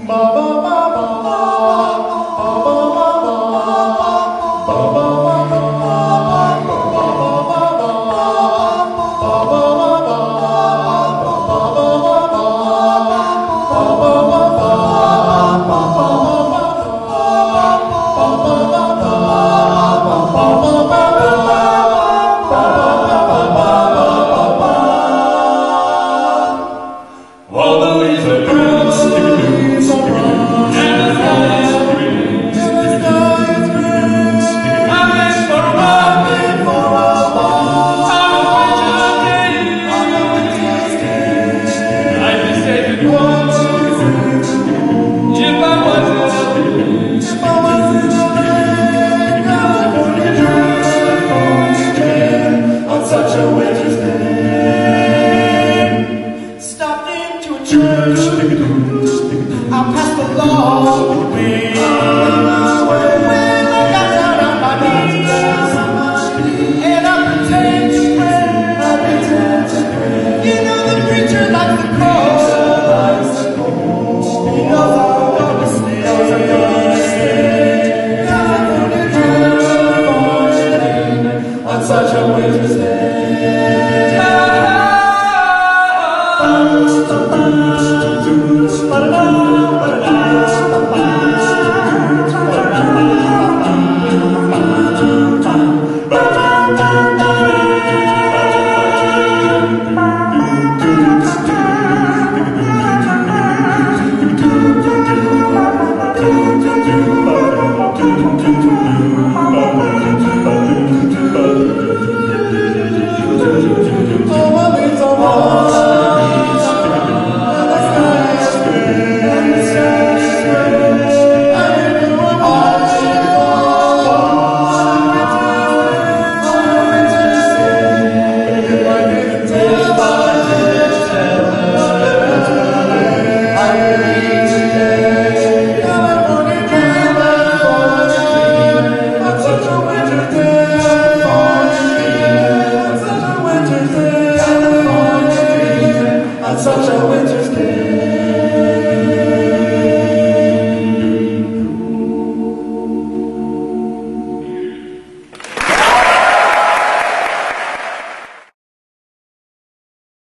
I passed along the way. When I got down on my knees and I pretend to pray. You know the preacher likes the cross. He knows I'm gonna stay. On such a winter's day.